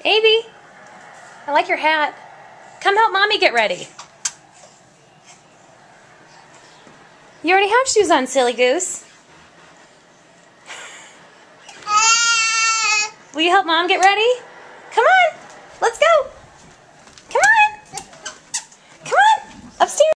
Avy, I like your hat. Come help Mommy get ready. You already have shoes on, silly goose. Will you help Mom get ready?